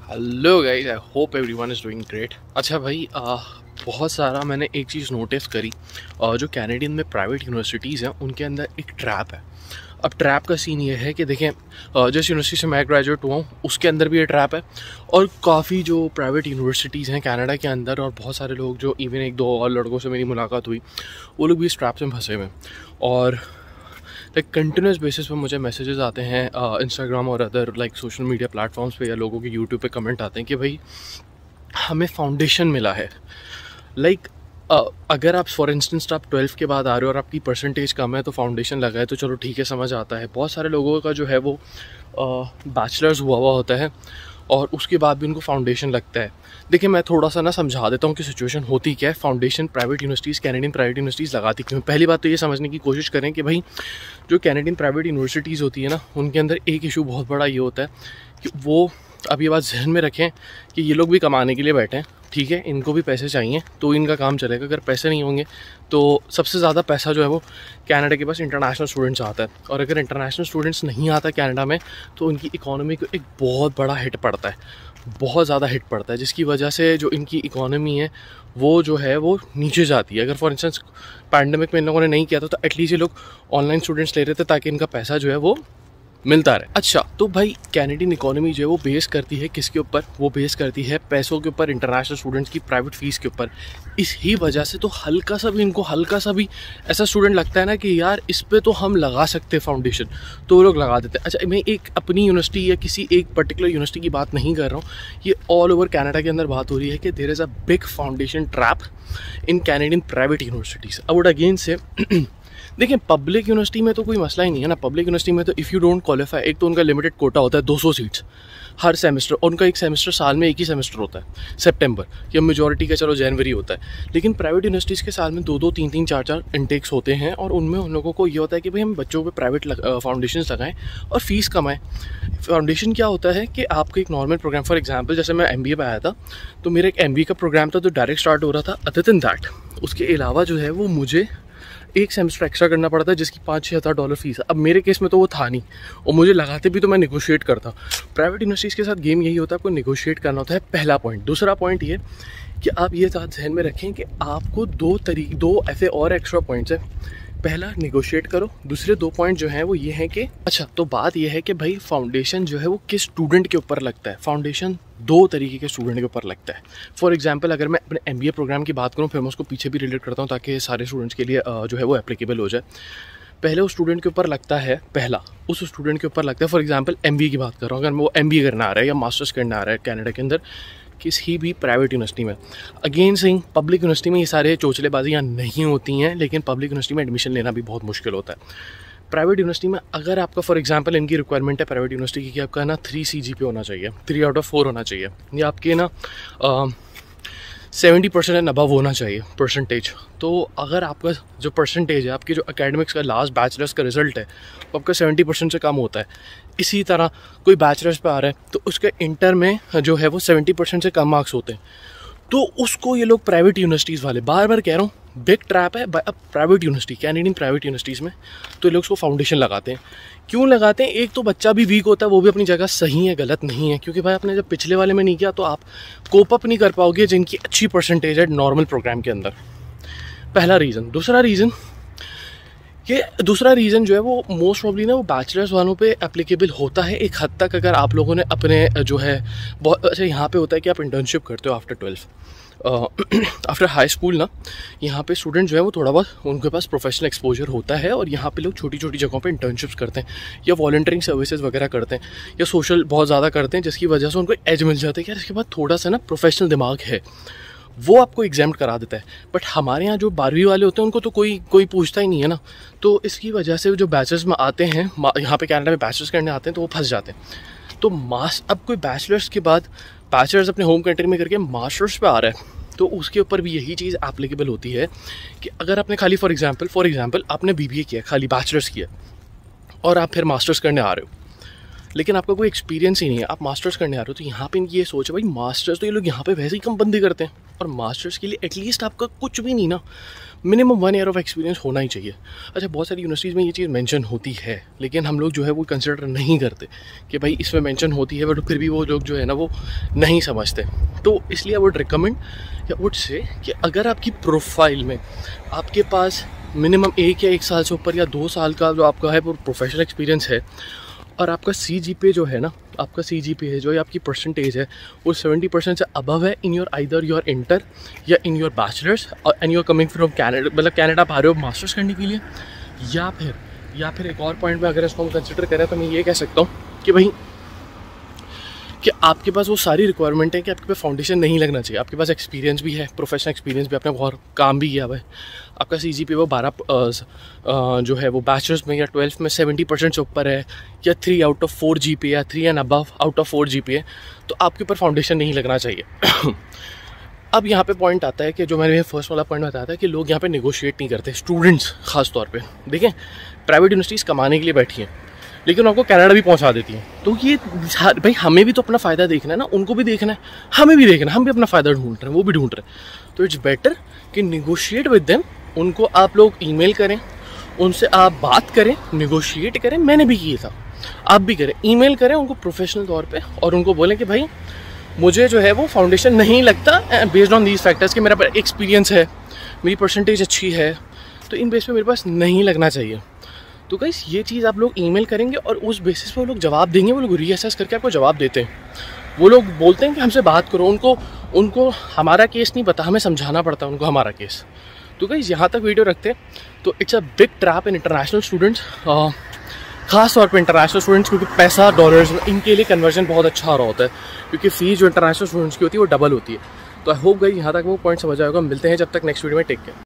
Hello guys, I hope everyone is doing great. अच्छा भाई, बहुत सारा मैंने एक चीज़ नोटिस करी। जो कैनेडियन में प्राइवेट यूनिवर्सिटीज़ हैं उनके अंदर एक ट्रैप है। अब ट्रैप का सीन ये है कि देखें, जिस यूनिवर्सिटी से मैं ग्रेजुएट हुआ हूँ उसके अंदर भी ये ट्रैप है, और काफ़ी जो प्राइवेट यूनिवर्सिटीज़ हैं कनाडा के अंदर, और बहुत सारे लोग जो इवन एक दो और लड़कों से मेरी मुलाकात हुई, वो लोग भी इस ट्रैप से फंसे हुए हैं। और लाइक कंटिन्यूस बेसिस पे मुझे मैसेजेस आते हैं इंस्टाग्राम और other like social media platforms पे, या लोगों के यूट्यूब पे कमेंट आते हैं कि भाई हमें फाउंडेशन मिला है। लाइक अगर आप फॉर इंस्टेंस आप 12th के बाद आ रहे हो और आपकी परसेंटेज कम है तो फाउंडेशन लगा है तो चलो ठीक है, समझ आता है। बहुत सारे लोगों का जो है वो बैचलर्स हुआ होता है और उसके बाद भी उनको फाउंडेशन लगता है। देखिए, मैं थोड़ा सा ना समझा देता हूँ कि सिचुएशन होती क्या है। Foundation private universities, Canadian private universities लगाती क्यों। पहली बात तो ये समझने की कोशिश करें कि भाई जो कैनेडियन प्राइवेट यूनिवर्सिटीज़ होती है ना, उनके अंदर एक इशू बहुत बड़ा ये होता है कि वो, अब ये बात जहन में रखें कि ये लोग भी कमाने के लिए बैठे हैं, ठीक है, इनको भी पैसे चाहिए तो इनका काम चलेगा। अगर पैसे नहीं होंगे तो सबसे ज़्यादा पैसा जो है वो कनाडा के पास इंटरनेशनल स्टूडेंट्स आता है, और अगर इंटरनेशनल स्टूडेंट्स नहीं आता कनाडा में तो उनकी इकोनॉमी को एक बहुत बड़ा हिट पड़ता है, बहुत ज़्यादा हिट पड़ता है, जिसकी वजह से जो इनकी इकोनॉमी है वो जो है वो नीचे जाती है। अगर फॉर इंस्टेंस पैंडेमिक में इन लोगों ने नहीं किया था तो एटलीस्ट ये लोग ऑनलाइन स्टूडेंट्स ले रहे थे ताकि इनका पैसा जो है वो मिलता रहे। अच्छा, तो भाई कैनेडियन इकोनॉमी जो है वो बेस करती है किसके ऊपर? वो बेस करती है पैसों के ऊपर, इंटरनेशनल स्टूडेंट्स की प्राइवेट फीस के ऊपर। इस ही वजह से तो हल्का सा भी ऐसा स्टूडेंट लगता है ना कि यार इस पे तो हम लगा सकते हैं फाउंडेशन, तो वो लोग लगा देते हैं। अच्छा, मैं एक अपनी यूनिवर्सिटी या किसी एक पर्टिकुलर यूनिवर्सिटी की बात नहीं कर रहा हूँ, ये ऑल ओवर कनाडा के अंदर बात हो रही है कि there is a big foundation trap in Canadian private universities. I would again say देखिए, पब्लिक यूनिवर्सिटी में तो कोई मसला ही नहीं है ना। पब्लिक यूनिवर्सिटी में तो इफ़ यू डोंट क्वालिफाई, एक तो उनका लिमिटेड कोटा होता है 200 सीट्स हर सेमेस्टर, और उनका एक सेमेस्टर साल में एक ही सेमेस्टर होता है, सितंबर, या मेजॉरिटी का चलो जनवरी होता है। लेकिन प्राइवेट यूनिवर्सिटीज़ के साल में 2-2, 3-3, 4-4 इनटेक्स होते हैं, और उनमें उन लोगों को ये होता है कि भाई हम बच्चों पे प्राइवेट फाउंडेशन लगाएं और फीस कमाएं। फाउंडेशन क्या होता है कि आपका एक नॉर्मल प्रोग्राम, फॉर एग्जाम्पल जैसे मैं MBA पे आया था तो मेरा एक MBA का प्रोग्राम था तो डायरेक्ट स्टार्ट हो रहा था। अदर देन दैट, उसके अलावा जो है वो मुझे एक सेमेस्टर एक्स्ट्रा करना पड़ा था जिसकी $5-6 फीस है। अब मेरे केस में तो वो था नहीं, और मुझे लगाते भी तो मैं निगोशिएट करता। प्राइवेट यूनिवर्सिटीज़ के साथ गेम यही होता है, आपको निगोशिएट करना होता है, पहला पॉइंट। दूसरा पॉइंट ये कि आप ये साथ ध्यान में रखें कि आपको दो ऐसे और एक्स्ट्रा पॉइंट्स हैं। पहला, निगोशिएट करो। दूसरे 2 पॉइंट जो हैं वो ये हैं कि अच्छा, तो बात ये है कि भाई फाउंडेशन जो है वो किस स्टूडेंट के ऊपर लगता है। फाउंडेशन 2 तरीके के स्टूडेंट के ऊपर लगता है। फॉर एग्जांपल, अगर मैं अपने MBA प्रोग्राम की बात करूँ, फिर मैं उसको पीछे भी रिलेट करता हूँ ताकि सारे स्टूडेंट्स के लिए जो है वो एप्लीकेबल हो जाए। पहले उस स्टूडेंट के ऊपर लगता है, उस स्टूडेंट के ऊपर लगता है, फॉर एग्जाम्पल MBA की बात कर रहा हूँ, अगर वो MBA करना आ रहा है या मास्टर्स करना आ रहा है कनाडा के अंदर किसी भी प्राइवेट यूनिवर्सिटी में। अगेन सिंह, पब्लिक यूनिवर्सिटी में ये सारे चोचलेबाजियाँ नहीं होती हैं, लेकिन पब्लिक यूनिवर्सिटी में एडमिशन लेना भी बहुत मुश्किल होता है। प्राइवेट यूनिवर्सिटी में अगर आपका फॉर एग्जांपल इनकी रिक्वायरमेंट है प्राइवेट यूनिवर्सिटी की, आपका ना 3 CGPA होना चाहिए, 3 आउट ऑफ 4 होना चाहिए, या आपके ना 70% एंड अबव होना चाहिए परसेंटेज। तो अगर आपका जो परसेंटेज है, आपकी जो एकेडमिक्स का लास्ट बैचलर्स का रिजल्ट है, वो आपका 70% से कम होता है। इसी तरह कोई बैचलर्स पे आ रहा है तो उसके इंटर में जो है वो 70% से कम मार्क्स होते हैं, तो उसको ये लोग प्राइवेट यूनिवर्सिटीज़ वाले, बार बार कह रहा हूँ, बिग ट्रैप है। अब private university, Canadian private universities में तो ये लोग उसको फाउंडेशन लगाते हैं। क्यों लगाते हैं? एक तो बच्चा भी वीक होता है, वो भी अपनी जगह सही है, गलत नहीं है, क्योंकि भाई आपने जब पिछले वाले में नहीं किया तो आप कोप अप नहीं कर पाओगे जिनकी अच्छी परसेंटेज है नॉर्मल प्रोग्राम के अंदर। पहला रीज़न। दूसरा रीज़न जो है वो मोस्ट प्रॉब्ली ना वो बैचलर्स वालों पे एप्लीकेबल होता है एक हद तक। अगर आप लोगों ने अपने जो है बहुत अच्छा, यहाँ पे होता है कि आप इंटर्नशिप करते हो आफ्टर 12 आफ्टर हाई स्कूल ना, यहाँ पे स्टूडेंट जो है वो थोड़ा बहुत उनके पास प्रोफेशनल एक्सपोजर होता है, और यहाँ पे लोग छोटी छोटी जगहों पे इंटर्नशिप्स करते हैं या वॉलंटियरिंग सर्विसेज वगैरह करते हैं या सोशल बहुत ज़्यादा करते हैं, जिसकी वजह से उनको एज मिल जाता है कि यार इसके बाद थोड़ा सा ना प्रोफेशनल दिमाग है, वो आपको एग्जाम्प्ट करा देता है। बट हमारे यहाँ जो 12वीं वाले होते हैं उनको तो कोई पूछता ही नहीं है ना, तो इसकी वजह से जो बैचलर्स में आते हैं, यहाँ पे कनाडा में बैचलर्स करने आते हैं, तो वो फंस जाते हैं। तो अब कोई बैचलर्स के बाद बैचलर्स अपने होम कंट्री में करके मास्टर्स पे आ रहा है, तो उसके ऊपर भी यही चीज़ एप्लीकेबल होती है कि अगर आपने खाली फॉर एग्जांपल आपने BBA किया, खाली बैचलर्स किया, और आप फिर मास्टर्स करने आ रहे हो, लेकिन आपका कोई एक्सपीरियंस ही नहीं है, आप मास्टर्स करने आ रहे हो, तो यहाँ पे इनकी ये सोच है भाई मास्टर्स तो ये लोग यहाँ पे वैसे ही कम बंदी करते हैं, और मास्टर्स के लिए एटलीस्ट आपका कुछ भी नहीं ना, मिनिमम 1 ईयर ऑफ एक्सपीरियंस होना ही चाहिए। अच्छा, बहुत सारी यूनिवर्सिटीज़ में ये चीज़ मेंशन होती है, लेकिन हम लोग जो है वो कंसिडर नहीं करते कि भाई इसमें मेंशन होती है, बट फिर भी वो लोग जो है ना वो नहीं समझते। तो इसलिए आई वुड रिकमेंड या वुड से कि अगर आपकी प्रोफाइल में आपके पास मिनिमम 1 या 1 साल से ऊपर या 2 साल का जो आपका है वो प्रोफेशनल एक्सपीरियंस है, और आपका CGPA जो है ना, आपका CGPA जो या आपकी परसेंटेज है वो 70% से अबव है in your either your inter या in your bachelors and you are coming from Canada, मतलब कैनेडा आप आ रहे हो मास्टर्स करने के लिए, या फिर एक और पॉइंट में अगर इसको हम कंसिडर करें तो मैं ये कह सकता हूँ कि भाई कि आपके पास वो सारी रिक्वायरमेंट है कि आपके पास फाउंडेशन नहीं लगना चाहिए, आपके पास एक्सपीरियंस भी है, प्रोफेशनल एक्सपीरियंस भी, आपने और काम भी किया हुआ है, आपका CGPA वो 12 जो है वो बैचलर्स में या 12th में 70% से ऊपर है, या 3 आउट ऑफ 4 GPA या 3 and above out of 4 GPA, तो आपके ऊपर फाउंडेशन नहीं लगना चाहिए। अब यहाँ पे पॉइंट आता है कि जो मैंने फर्स्ट वाला पॉइंट बताया था कि लोग यहाँ पे नेगोशिएट नहीं करते, स्टूडेंट्स खास तौर पे। देखें, प्राइवेट यूनिवर्सिटीज़ कमाने के लिए बैठी हैं, लेकिन आपको कनाडा भी पहुंचा देती हैं। तो ये भाई हमें भी तो अपना फ़ायदा देखना है ना, उनको भी देखना है, हमें भी देखना है, हम भी अपना फ़ायदा ढूंढ रहे हैं, वो भी ढूंढ रहे हैं। तो इट्स बेटर कि निगोशिएट विद देम, उनको आप लोग ईमेल करें, उनसे आप बात करें, निगोशिएट करें। मैंने भी किया था, आप भी करें, ईमेल करें उनको प्रोफेशनल तौर पर, और उनको बोलें कि भाई मुझे जो है वो फाउंडेशन नहीं लगता बेस्ड ऑन दीज फैक्टर्स, कि मेरा एक्सपीरियंस है, मेरी परसेंटेज अच्छी है, तो इन बेस पे मेरे पास नहीं लगना चाहिए। तो गाइस ये चीज़ आप लोग ईमेल करेंगे और उस बेसिस पे वो लोग जवाब देंगे, वो लोग रीअसेस करके आपको जवाब देते हैं। वो लोग बोलते हैं कि हमसे बात करो, उनको हमारा केस नहीं पता, हमें समझाना पड़ता है उनको हमारा केस। तो गाइस यहाँ तक वीडियो रखते हैं। तो it's a big trap in international students, खास तौर पे इंटरनेशनल स्टूडेंट्स, क्योंकि पैसा डॉलर्स में इनके लिए कन्वर्जन बहुत अच्छा आ रहा होता है, क्योंकि फ़ीस जो इंटरनेशनल स्टूडेंट्स की होती है वो डबल होती है। तो आई होप गाइस यहाँ तक वो पॉइंट समझ आएगा। मिलते हैं जब तक नेक्स्ट वीडियो में, टेक केयर।